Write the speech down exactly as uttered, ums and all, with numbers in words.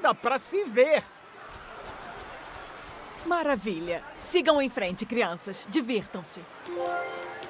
nada pra se ver. Maravilha. Sigam em frente, crianças. Divirtam-se.